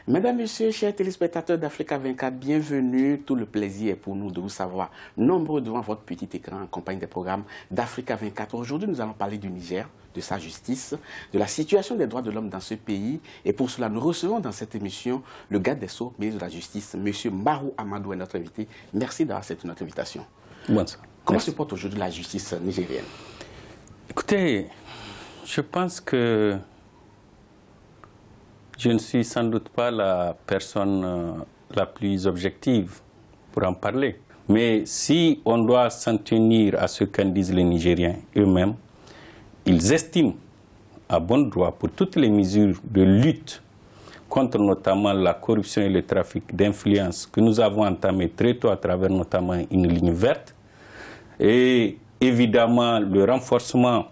Mesdames, Messieurs, chers téléspectateurs d'Africa 24, bienvenue. Tout le plaisir est pour nous de vous savoir nombreux devant votre petit écran en compagnie des programmes d'Africa 24. Aujourd'hui, nous allons parler du Niger, de sa justice, de la situation des droits de l'homme dans ce pays. Et pour cela, nous recevons dans cette émission le garde des Sceaux, ministre de la Justice, M. Barou Amadou est notre invité. Merci d'avoir accepté notre invitation. Bonsoir. Comment se porte aujourd'hui la justice nigérienne? Écoutez, je pense que je ne suis sans doute pas la personne la plus objective pour en parler. Mais si on doit s'en tenir à ce qu'en disent les Nigériens eux-mêmes, ils estiment à bon droit pour toutes les mesures de lutte contre notamment la corruption et le trafic d'influence que nous avons entamé très tôt à travers notamment une ligne verte et évidemment le renforcement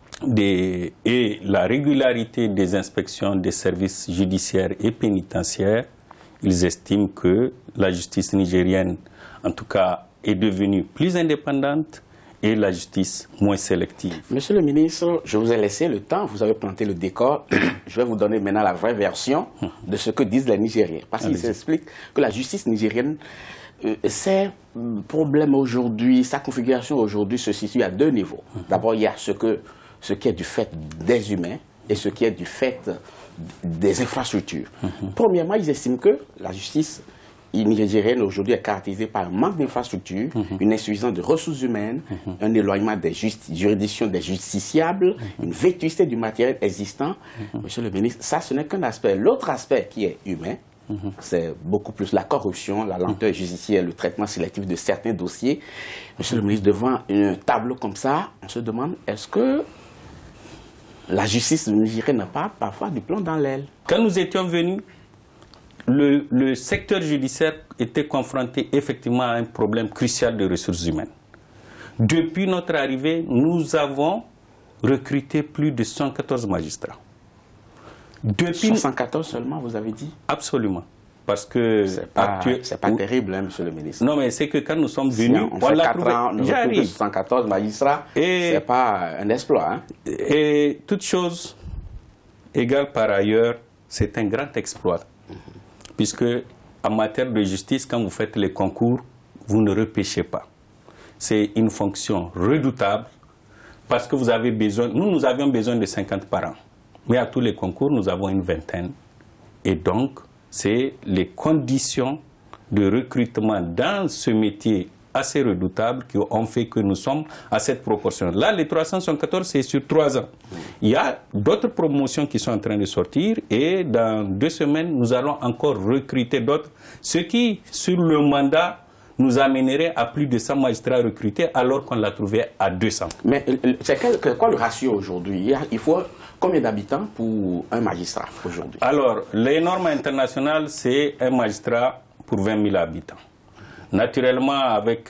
et la régularité des inspections des services judiciaires et pénitentiaires, ils estiment que la justice nigérienne, en tout cas, est devenue plus indépendante et la justice moins sélective. Monsieur le ministre, je vous ai laissé le temps, vous avez planté le décor. Je vais vous donner maintenant la vraie version de ce que disent les Nigériens. Parce qu'ils s'expliquent que la justice nigérienne, ses problèmes aujourd'hui, sa configuration aujourd'hui se situe à deux niveaux. D'abord, il y a ce qui est du fait des humains et ce qui est du fait des infrastructures. Premièrement, ils estiment que la justice nigérienne aujourd'hui est caractérisée par un manque d'infrastructures, une insuffisance de ressources humaines, un éloignement des juridictions des justiciables, une vétusté du matériel existant. Monsieur le ministre, ça ce n'est qu'un aspect. L'autre aspect qui est humain, c'est beaucoup plus la corruption, la lenteur judiciaire, le traitement sélectif de certains dossiers. Monsieur le ministre, devant un tableau comme ça, on se demande, est-ce que la justice nigérienne n'a pas parfois du plomb dans l'aile? Quand nous étions venus, le secteur judiciaire était confronté effectivement à un problème crucial de ressources humaines. Depuis notre arrivée, nous avons recruté plus de 114 magistrats. Depuis 114 seulement, vous avez dit? Absolument. Parce que c'est pas terrible, hein, monsieur le ministre. Non, mais c'est que quand nous sommes venus, on fait 4 ans, nous avons plus de 114 magistrats, c'est pas un exploit. Hein? Et toute chose égale par ailleurs, c'est un grand exploit. Puisque en matière de justice, quand vous faites les concours, vous ne repêchez pas. C'est une fonction redoutable parce que vous avez besoin, nous avions besoin de 50 par an. Mais à tous les concours, nous avons une vingtaine. Et donc, c'est les conditions de recrutement dans ce métier assez redoutable qui ont fait que nous sommes à cette proportion. Là, les 314, c'est sur 3 ans. Il y a d'autres promotions qui sont en train de sortir et dans 2 semaines, nous allons encore recruter d'autres, ce qui, sur le mandat, nous amènerait à plus de 100 magistrats recrutés alors qu'on l'a trouvé à 200. Mais c'est quoi le ratio aujourd'hui? Il faut combien d'habitants pour un magistrat aujourd'hui? Alors, les normes internationales, c'est un magistrat pour 20 000 habitants. Naturellement, avec,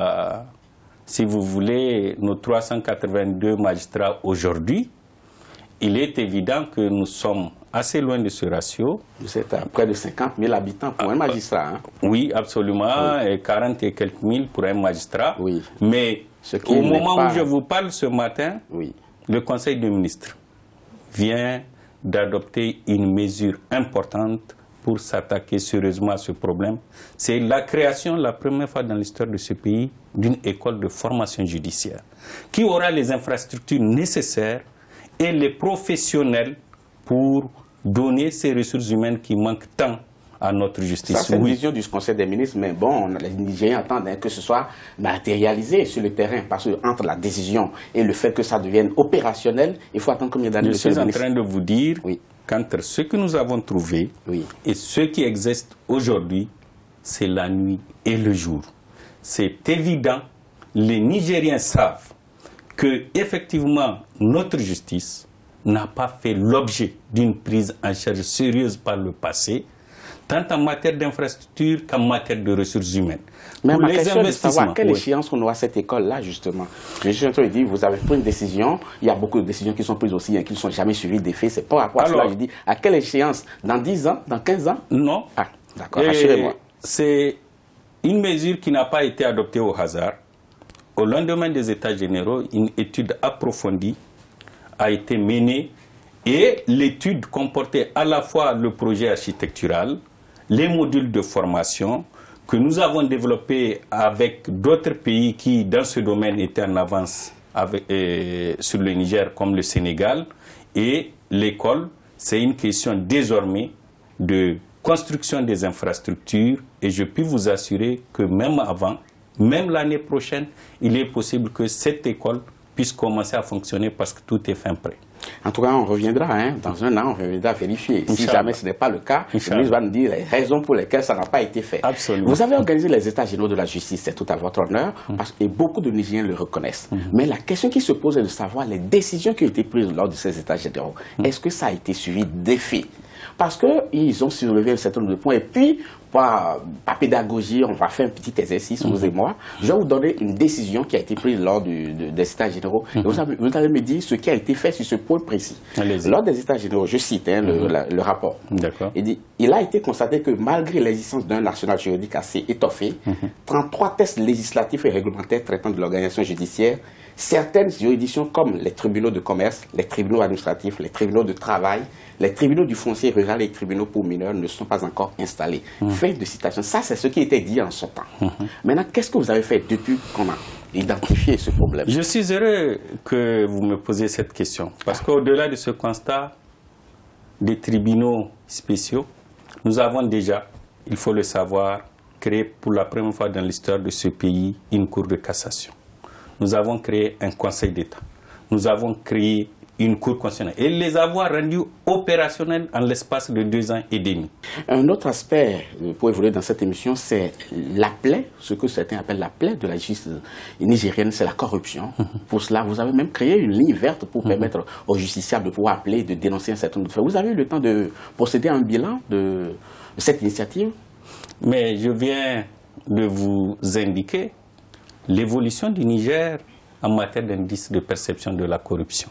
si vous voulez, nos 382 magistrats aujourd'hui, il est évident que nous sommes assez loin de ce ratio. Vous êtes à près de 50 000 habitants pour un magistrat. Hein? Oui, absolument, oui. Et 40 et quelques mille pour un magistrat. Oui. Mais au moment où je vous parle ce matin, oui, le Conseil des ministres vient d'adopter une mesure importante pour s'attaquer sérieusement à ce problème. C'est la création, la première fois dans l'histoire de ce pays, d'une école de formation judiciaire qui aura les infrastructures nécessaires et les professionnels pour donner ces ressources humaines qui manquent tant à notre justice. Ça, c'est une vision du Conseil des ministres, mais bon, les Nigériens attendent que ce soit matérialisé sur le terrain, parce que entre la décision et le fait que ça devienne opérationnel, il faut attendre combien d'années? Je suis en train de vous dire qu'entre ce que nous avons trouvé et ce qui existe aujourd'hui, c'est la nuit et le jour. C'est évident, les Nigériens savent que effectivement notre justice n'a pas fait l'objet d'une prise en charge sérieuse par le passé, tant en matière d'infrastructure qu'en matière de ressources humaines. Mais ma question est de savoir à quelle échéance on aura cette école-là, justement. Je suis en train de dire, vous avez pris une décision, il y a beaucoup de décisions qui sont prises aussi, qui ne sont jamais suivies des faits. C'est pas rapport à cela, je dis, à quelle échéance? Dans 10 ans? Dans 15 ans? Non. Ah, d'accord, rassurez-moi. C'est une mesure qui n'a pas été adoptée au hasard. Au lendemain des États généraux, une étude approfondie a été menée Et l'étude comportait à la fois le projet architectural, les modules de formation que nous avons développés avec d'autres pays qui, dans ce domaine, étaient en avance sur le Niger, comme le Sénégal. Et l'école, c'est une question désormais de construction des infrastructures. Et je puis vous assurer que même avant, même l'année prochaine, il est possible que cette école puisse commencer à fonctionner parce que tout est fin prêt. En tout cas, on reviendra, dans un an, on reviendra vérifier. Si jamais ce n'est pas le cas, le ministre va nous dire les raisons pour lesquelles ça n'a pas été fait. Absolument. Vous avez organisé les États généraux de la justice, c'est tout à votre honneur, et beaucoup de Nigériens le reconnaissent. Mais la question qui se pose est de savoir les décisions qui ont été prises lors de ces États généraux. Est-ce que ça a été suivi d'effet? Parce qu'ils ont soulevé un certain nombre de points. Et puis, par pédagogie, on va faire un petit exercice, vous et moi. Je vais vous donner une décision qui a été prise lors des États généraux. Et vous allez me dire ce qui a été fait sur ce point précis. Lors des États généraux, je cite le rapport. Il dit, il a été constaté que malgré l'existence d'un arsenal juridique assez étoffé, 33 textes législatifs et réglementaires traitant de l'organisation judiciaire, certaines juridictions comme les tribunaux de commerce, les tribunaux administratifs, les tribunaux de travail, les tribunaux du foncier rural et les tribunaux pour mineurs ne sont pas encore installés. Fin de citation. Ça, c'est ce qui était dit en ce temps. Maintenant, qu'est-ce que vous avez fait depuis qu'on a identifié ce problème? Je suis heureux que vous me posiez cette question. Parce qu'au-delà de ce constat des tribunaux spéciaux, nous avons déjà, il faut le savoir, créé pour la première fois dans l'histoire de ce pays une cour de cassation. Nous avons créé un conseil d'État. Nous avons créé une cour constitutionnelle et les avoir rendus opérationnels en l'espace de 2 ans et demi. Un autre aspect pour évoluer dans cette émission, c'est la plaie, ce que certains appellent la plaie de la justice nigérienne, c'est la corruption. Pour cela, vous avez même créé une ligne verte pour permettre aux justiciables de pouvoir appeler, de dénoncer un certain nombre de faits. Vous avez eu le temps de procéder à un bilan de cette initiative? Mais je viens de vous indiquer l'évolution du Niger en matière d'indice de perception de la corruption.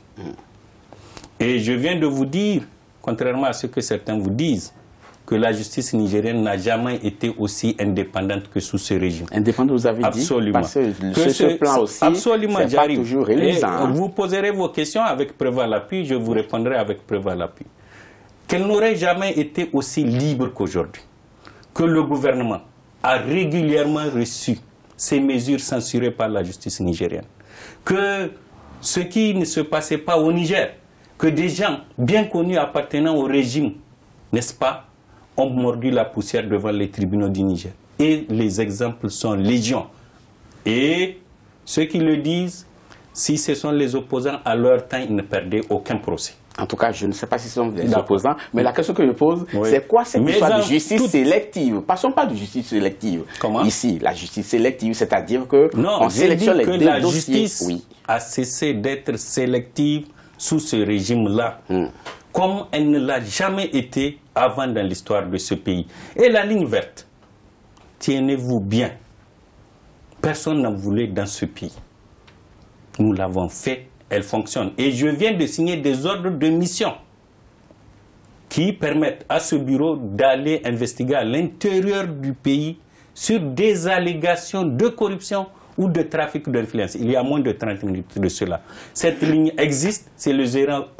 Et je viens de vous dire, contrairement à ce que certains vous disent, que la justice nigérienne n'a jamais été aussi indépendante que sous ce régime. Indépendante, vous avez absolument. Dit? Absolument. Parce que ce plan aussi, absolument, c'est pas toujours réalisant. Vous poserez vos questions avec preuve à l'appui, je vous répondrai avec preuve à l'appui. Qu'elle n'aurait jamais été aussi libre qu'aujourd'hui. Que le gouvernement a régulièrement reçu ces mesures censurées par la justice nigérienne. Que ce qui ne se passait pas au Niger, que des gens bien connus appartenant au régime, n'est-ce pas, ont mordu la poussière devant les tribunaux du Niger. Et les exemples sont légion. Et ceux qui le disent, si ce sont les opposants, à leur temps, ils ne perdaient aucun procès. En tout cas, je ne sais pas si ce sont des opposants, mais la question que je pose, c'est quoi cette histoire de justice sélective? Passons pas de justice sélective. Comment? Ici, la justice sélective, c'est-à-dire que on sélectionne les dossiers. La justice oui. a cessé d'être sélective sous ce régime-là, comme elle ne l'a jamais été avant dans l'histoire de ce pays. Et la ligne verte, tenez-vous bien, personne n'en voulait dans ce pays. Nous l'avons fait. Elle fonctionne. Et je viens de signer des ordres de mission qui permettent à ce bureau d'aller investiguer à l'intérieur du pays sur des allégations de corruption ou de trafic d'influence. Il y a moins de 30 minutes de cela. Cette ligne existe, c'est le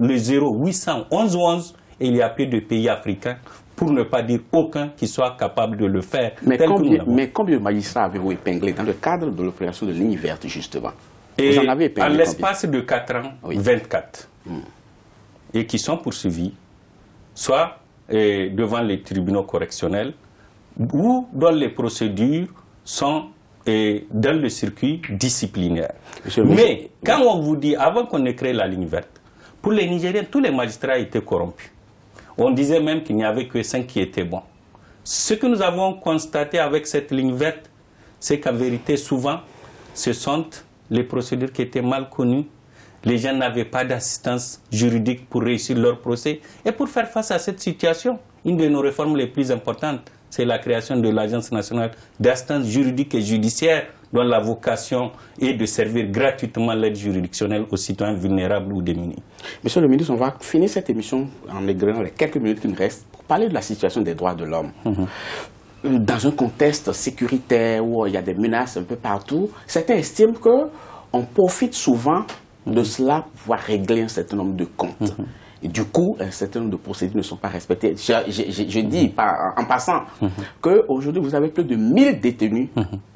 0811 et il y a peu de pays africains, pour ne pas dire aucun, qui soit capable de le faire. Mais combien de magistrats avez-vous épinglés dans le cadre de l'opération de ligne verte, justement? Et en l'espace de 4 ans, 24. Et qui sont poursuivis, soit devant les tribunaux correctionnels, ou dont les procédures sont dans le circuit disciplinaire. Mais quand on vous dit, avant qu'on ait créé la ligne verte, pour les Nigériens, tous les magistrats étaient corrompus. On disait même qu'il n'y avait que 5 qui étaient bons. Ce que nous avons constaté avec cette ligne verte, c'est qu'en vérité, souvent, ce sont les procédures qui étaient mal connues. Les gens n'avaient pas d'assistance juridique pour réussir leur procès. Et pour faire face à cette situation, une de nos réformes les plus importantes, c'est la création de l'Agence nationale d'assistance juridique et judiciaire, dont la vocation est de servir gratuitement l'aide juridictionnelle aux citoyens vulnérables ou démunis. Monsieur le ministre, on va finir cette émission en égrenant les quelques minutes qui nous restent pour parler de la situation des droits de l'homme. Dans un contexte sécuritaire où il y a des menaces un peu partout, certains estiment qu'on profite souvent de cela pour pouvoir régler un certain nombre de comptes. Et du coup, un certain nombre de procédures ne sont pas respectées. Je dis en passant qu'aujourd'hui, vous avez plus de 1000 détenus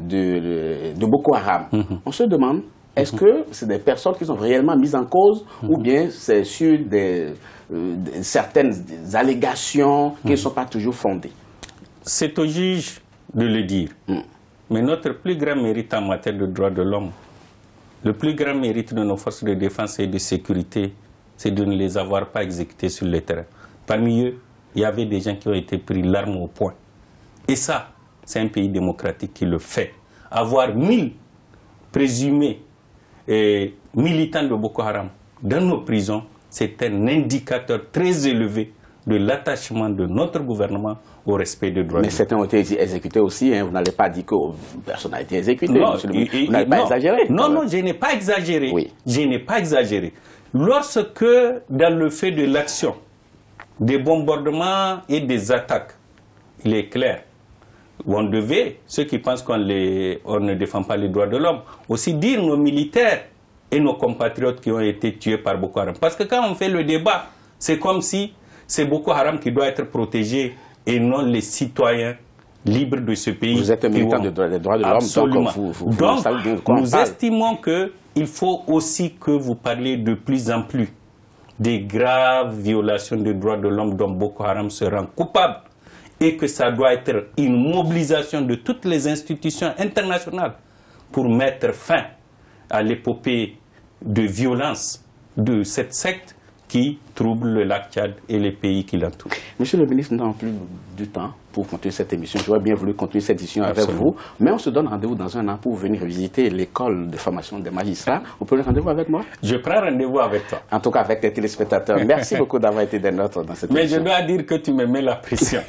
de Boko Haram. On se demande, est-ce que c'est des personnes qui sont réellement mises en cause ou bien c'est sur certaines allégations qui ne sont pas toujours fondées? C'est au juge de le dire. Mais notre plus grand mérite en matière de droits de l'homme, le plus grand mérite de nos forces de défense et de sécurité, c'est de ne les avoir pas exécutés sur le terrain. Parmi eux, il y avait des gens qui ont été pris l'arme au poing. Et ça, c'est un pays démocratique qui le fait. Avoir 1000 présumés militants de Boko Haram dans nos prisons, c'est un indicateur très élevé de l'attachement de notre gouvernement au respect des droits de l'homme. Mais certains ont été exécutés aussi, hein. Vous n'allez pas dire que personne n'a été exécuté. Non, vous n'avez pas exagéré. Non, je n'ai pas exagéré. Oui. Je n'ai pas exagéré. Lorsque, dans le fait de l'action, des bombardements et des attaques, il est clair, on devait, ceux qui pensent qu'on ne défend pas les droits de l'homme, aussi dire nos militaires et nos compatriotes qui ont été tués par Boko Haram. Parce que quand on fait le débat, c'est comme si c'est Boko Haram qui doit être protégé et non les citoyens libres de ce pays. Vous êtes un militant des droits de l'homme, absolument. Donc nous estimons qu'il faut aussi que vous parliez de plus en plus des graves violations des droits de l'homme dont Boko Haram se rend coupable et que ça doit être une mobilisation de toutes les institutions internationales pour mettre fin à l'épopée de violence de cette secte qui trouble le lac Tchad et les pays qui l'entourent. Monsieur le ministre, nous n'avons plus du temps pour continuer cette émission. J'aurais bien voulu continuer cette émission avec vous, mais on se donne rendez-vous dans un an pour venir visiter l'école de formation des magistrats. Vous prenez rendez-vous avec moi? Je prends rendez-vous avec toi. En tout cas, avec les téléspectateurs. Merci beaucoup d'avoir été des nôtres dans cette émission. Mais je dois dire que tu me mets la pression.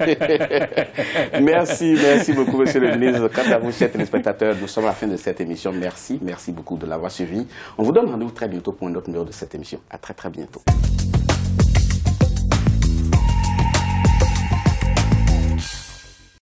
Merci beaucoup, monsieur le ministre. Quant à vous, chers téléspectateurs, nous sommes à la fin de cette émission. Merci beaucoup de l'avoir suivi. On vous donne rendez-vous très bientôt pour un autre numéro de cette émission. À très bientôt.